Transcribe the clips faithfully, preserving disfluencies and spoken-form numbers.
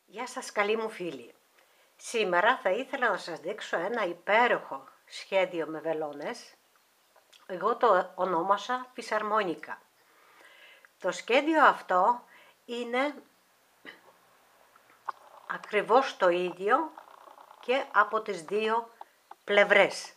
Γεια σας καλοί μου φίλοι. Σήμερα θα ήθελα να σας δείξω ένα υπέροχο σχέδιο με βελόνες. Εγώ το ονόμασα φυσαρμόνικα. Το σχέδιο αυτό είναι ακριβώς το ίδιο και από τις δύο πλευρές.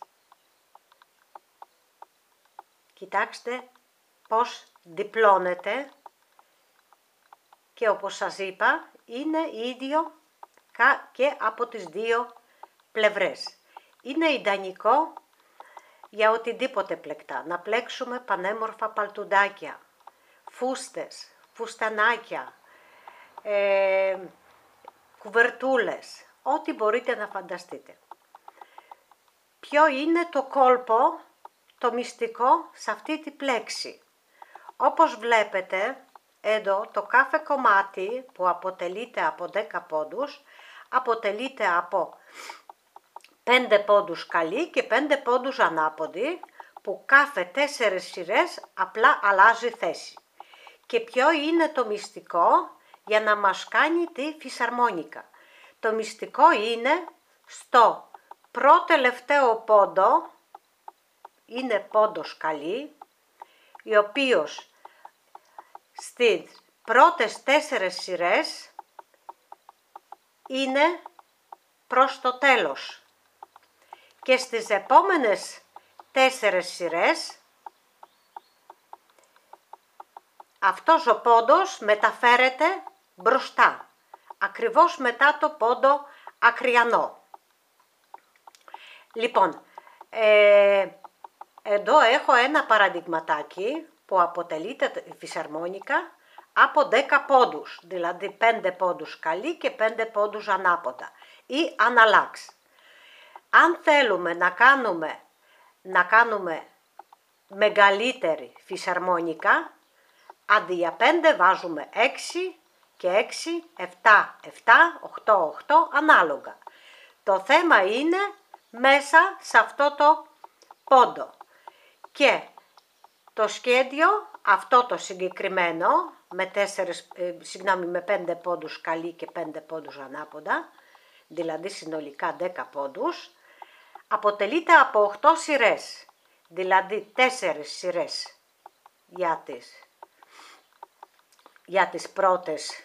Κοιτάξτε πώς διπλώνεται και όπως σας είπα είναι ίδιο και από τις δύο πλευρές. Είναι ιδανικό για οτιδήποτε πλεκτά. Να πλέξουμε πανέμορφα παλτουντάκια, φούστες, φουστανάκια, ε, κουβερτούλες, ό,τι μπορείτε να φανταστείτε. Ποιο είναι το κόλπο, το μυστικό σε αυτή τη πλέξη. Όπως βλέπετε, εδώ το κάθε κομμάτι που αποτελείται από δέκα πόντους, αποτελείται από πέντε πόντους καλή και πέντε πόντους ανάποδη, που κάθε τέσσερις σειρές απλά αλλάζει θέση. Και ποιο είναι το μυστικό για να μας κάνει τη φυσαρμόνικα. Το μυστικό είναι στο προτελευταίο πόντο, είναι πόντος καλή, ο οποίος στις πρώτες τέσσερις σειρές είναι προς το τέλος και στις επόμενες τέσσερις σειρές αυτός ο πόντος μεταφέρεται μπροστά, ακριβώς μετά το πόντο ακριανό. Λοιπόν, ε, εδώ έχω ένα παραδειγματάκι που αποτελείται η φυσαρμόνικα από δέκα πόντους, δηλαδή πέντε πόντους καλή και πέντε πόντους ανάποδα ή αναλάξ. Αν θέλουμε να κάνουμε, να κάνουμε μεγαλύτερη φυσαρμόνικα, αντί για πέντε βάζουμε έξι και έξι, επτά, επτά, οκτώ, οκτώ ανάλογα. Το θέμα είναι μέσα σε αυτό το πόντο. Και το σχέδιο, αυτό το συγκεκριμένο, με, τέσσερις, ε, συγγνώμη, με πέντε πόντους καλή και πέντε πόντους ανάποδα, δηλαδή συνολικά δέκα πόντους, αποτελείται από οκτώ σειρές, δηλαδή τέσσερις σειρές για τις, για τις πρώτες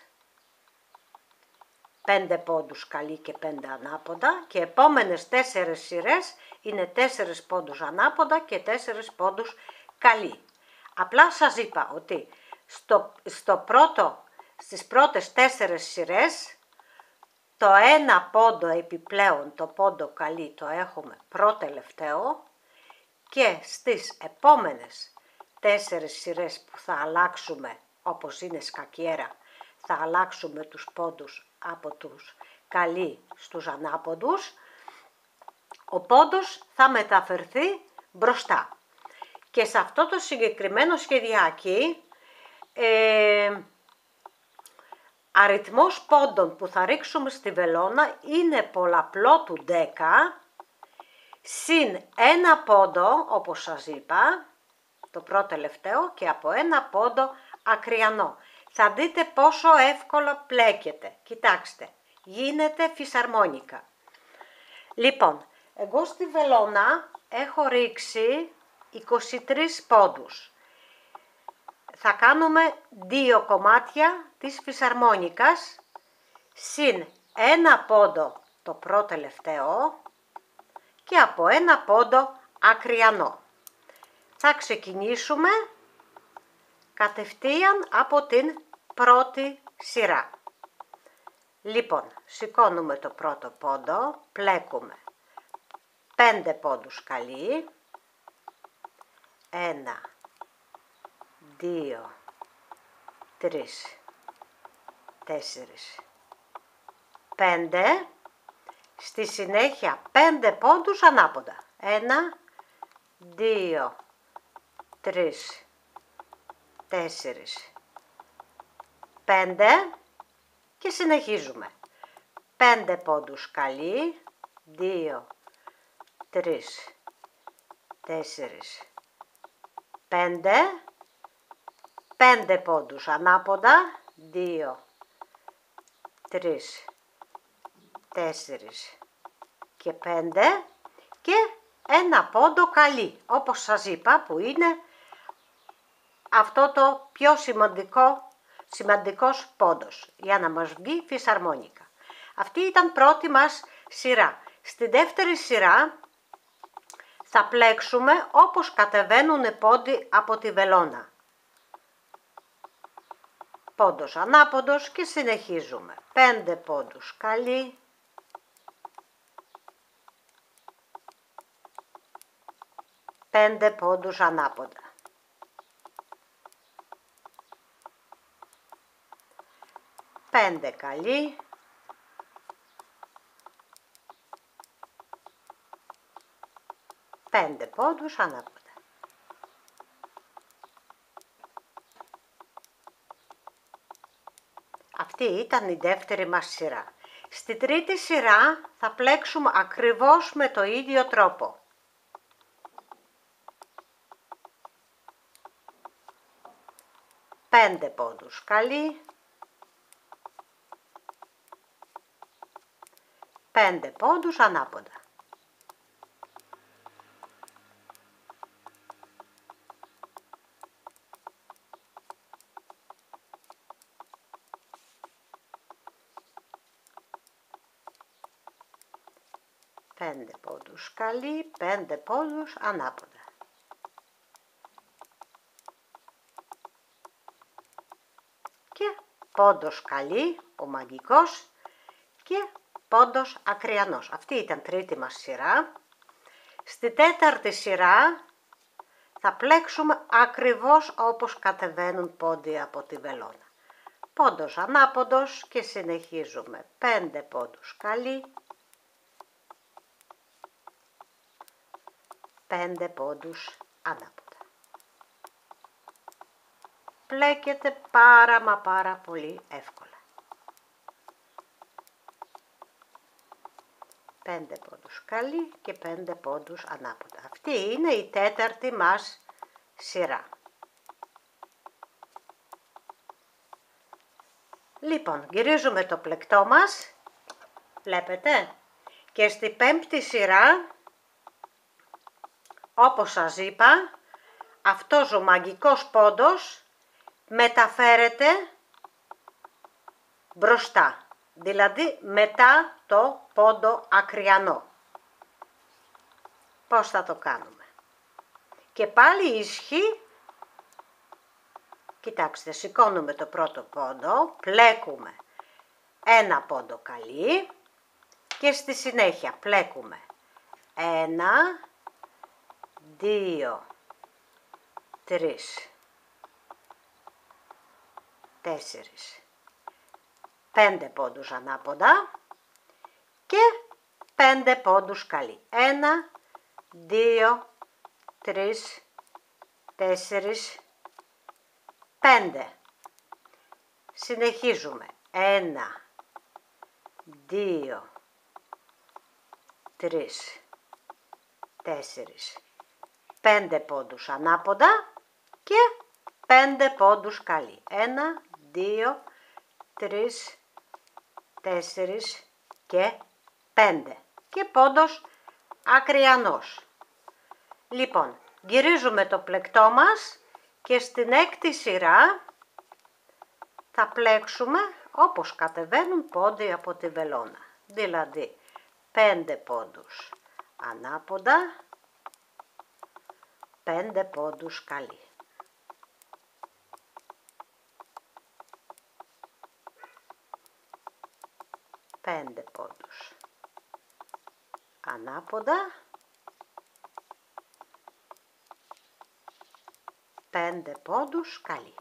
πέντε πόντους καλή και πέντε ανάποδα και επόμενες τέσσερις σειρές είναι τέσσερις πόντους ανάποδα και τέσσερις πόντους καλή. Απλά σας είπα ότι στο, στο πρώτο, στις πρώτες τέσσερις σειρές το ένα πόντο επιπλέον, το πόντο καλή, το έχουμε προτελευταίο και στις επόμενες τέσσερις σειρές που θα αλλάξουμε, όπως είναι σκακιέρα, θα αλλάξουμε τους πόντους από τους καλή στους ανάποδους, ο πόντος θα μεταφερθεί μπροστά. Και σε αυτό το συγκεκριμένο σχεδιάκι, ε, αριθμός πόντων που θα ρίξουμε στη βελόνα είναι πολλαπλό του δέκα, συν ένα πόντο, όπως σας είπα, το πρώτο τελευταίο, και από ένα πόντο ακριανό. Θα δείτε πόσο εύκολα πλέκεται. Κοιτάξτε, γίνεται φυσαρμόνικα. Λοιπόν, εγώ στη βελόνα έχω ρίξει είκοσι τρεις πόντους. Θα κάνουμε δύο κομμάτια της φυσαρμόνικας, συν ένα πόντο το πρώτο τελευταίο και από ένα πόντο ακριανό. Θα ξεκινήσουμε κατευθείαν από την πρώτη σειρά. Λοιπόν, σηκώνουμε το πρώτο πόντο, πλέκουμε πέντε πόντους καλή, ένα, δύο, τρεις, τέσσερις, πέντε, στη συνέχεια πέντε πόντους ανάποδα, ένα, δύο, τρεις, τέσσερις, πέντε και συνεχίζουμε. πέντε πόντους καλή, δύο, τρεις, τέσσερις, πέντε, πέντε πόντους ανάποδα, δύο, τρεις, τέσσερις και πέντε και ένα πόντο καλή, όπως σας είπα, που είναι αυτό το πιο σημαντικό, σημαντικός πόντος για να μας βγει φυσαρμόνικα. Αυτή ήταν πρώτη μας σειρά. Στη δεύτερη σειρά θα πλέξουμε όπως κατεβαίνουν πόντι από τη βελόνα. Πόντος ανάποδος και συνεχίζουμε. Πέντε πόντους καλή. Πέντε πόντους ανάποδα. Πέντε καλή. Πέντε πόντους ανάποδα. Αυτή ήταν η δεύτερη μας σειρά. Στη τρίτη σειρά θα πλέξουμε ακριβώς με το ίδιο τρόπο. Πέντε πόντους καλή. Πέντε πόντους ανάποδα. Πέντε πόντους καλή, πέντε πόντους ανάποδα. Και πόντος καλή, ο μαγικός, και πόντος ακριανός. Αυτή ήταν τρίτη μας σειρά. Στη τέταρτη σειρά θα πλέξουμε ακριβώς όπως κατεβαίνουν πόντι από τη βελόνα. Πόντος ανάποδος και συνεχίζουμε. Πέντε πόντους καλή. Πέντε πόντους ανάποδα. Πλέκεται πάρα μα πάρα πολύ εύκολα. Πέντε πόντους καλή και πέντε πόντους ανάποδα. Αυτή είναι η τέταρτη μας σειρά. Λοιπόν, γυρίζουμε το πλεκτό μας. Βλέπετε. Και στη πέμπτη σειρά, όπως σας είπα, αυτός ο μαγικός πόντος μεταφέρεται μπροστά. Δηλαδή μετά το πόντο ακριανό. Πώς θα το κάνουμε? Και πάλι ισχύει. Κοιτάξτε, σηκώνουμε το πρώτο πόντο, πλέκουμε ένα πόντο καλή και στη συνέχεια πλέκουμε ένα, δύο, τρεις, τέσσερις, πέντε πόντους ανάποδα και πέντε πόντους καλή. Ένα, δύο, τρεις, τέσσερις, πέντε. Συνεχίζουμε. Ένα, δύο, τρεις, τέσσερις, πέντε πόντους ανάποδα και πέντε πόντους καλή. Ένα, δύο, τρεις, τέσσερις και πέντε. Και πόντος ακριανός. Λοιπόν, γυρίζουμε το πλεκτό μας και στην έκτη σειρά θα πλέξουμε όπως κατεβαίνουν πόντι από τη βελόνα. Δηλαδή πέντε πόντους ανάποδα, πέντε πόντους καλή. Πέντε πόντους ανάποδα, πέντε πόντους καλή.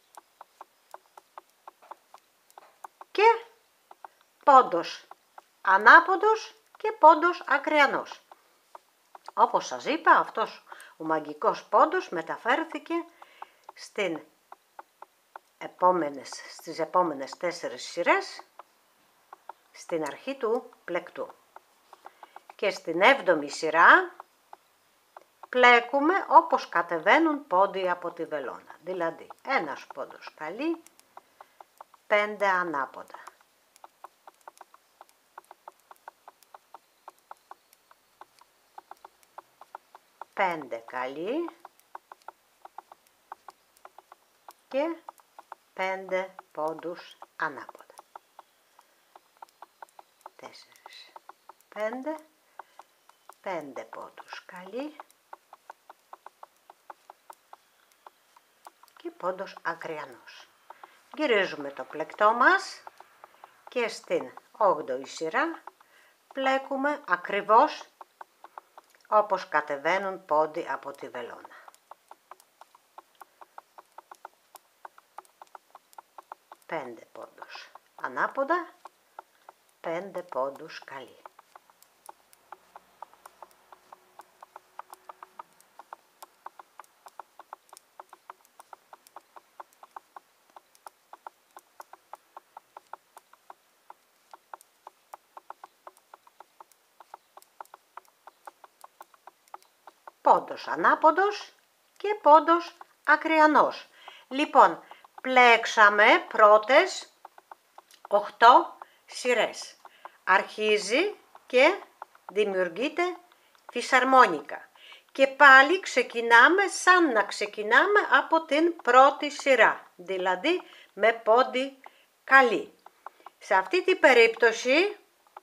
Και πόντος ανάποδος και πόντος ακριανός. Όπως σας είπα, αυτός ο μαγικός πόντος μεταφέρθηκε στην επόμενες, στις επόμενες τέσσερις σειρές στην αρχή του πλεκτού. Και στην έβδομη σειρά πλέκουμε όπως κατεβαίνουν πόντι από τη βελόνα. Δηλαδή ένας πόντος καλή, πέντε ανάποδα. πέντε καλή και πέντε πόντους ανάποδα. τέσσερα, πέντε, πέντε πόντους καλή και πόντος ακριανός. Γυρίζουμε το πλεκτό μας και στην όγδοη σειρά πλέκουμε ακριβώς όπως κατεβαίνουν πόντι από τη βελόνα. πέντε πόντους ανάποδα, πέντε πόντους καλή. Πόντος ανάποδος και πόντος ακριανός. Λοιπόν, πλέξαμε πρώτες οκτώ σειρές. Αρχίζει και δημιουργείται φυσαρμόνικα. Και πάλι ξεκινάμε σαν να ξεκινάμε από την πρώτη σειρά, δηλαδή με πόντι καλή. Σε αυτή την περίπτωση,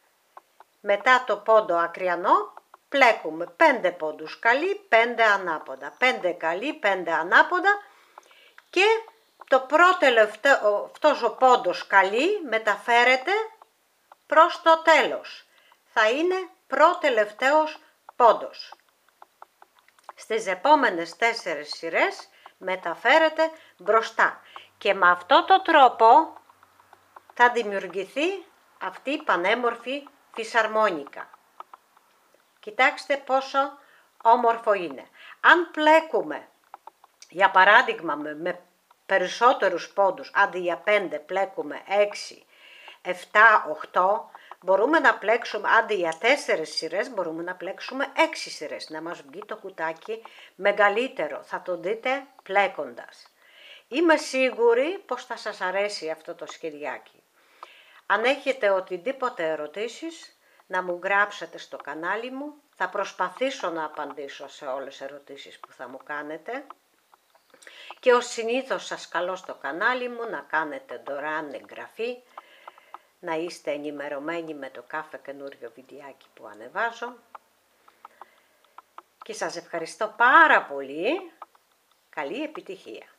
μετά το πόντο ακριανό, πλέκουμε πέντε πόντους καλή, πέντε ανάποδα, πέντε καλή, πέντε ανάποδα και το πρώτο τελευταίο, αυτός ο πόντος καλή μεταφέρεται προς το τέλος. Θα είναι προτελευταίος πόντος. Στις επόμενες τέσσερις σειρές μεταφέρεται μπροστά και με αυτό το τρόπο θα δημιουργηθεί αυτή η πανέμορφη φυσαρμόνικα. Κοιτάξτε πόσο όμορφο είναι. Αν πλέκουμε, για παράδειγμα, με, με περισσότερους πόντους, αντί για πέντε πλέκουμε έξι, επτά, οκτώ, μπορούμε να πλέξουμε, αντί για τέσσερις σειρές, μπορούμε να πλέξουμε έξι σειρές, να μας βγει το κουτάκι μεγαλύτερο. Θα το δείτε πλέκοντας. Είμαι σίγουρη πως θα σας αρέσει αυτό το σχεδιάκι. Αν έχετε οτιδήποτε ερωτήσεις, να μου γράψετε στο κανάλι μου. Θα προσπαθήσω να απαντήσω σε όλες τις ερωτήσεις που θα μου κάνετε. Και ως συνήθως σας καλώ στο κανάλι μου να κάνετε δωρεάν εγγραφή, να είστε ενημερωμένοι με το κάθε καινούριο βιντεάκι που ανεβάζω. Και σας ευχαριστώ πάρα πολύ. Καλή επιτυχία.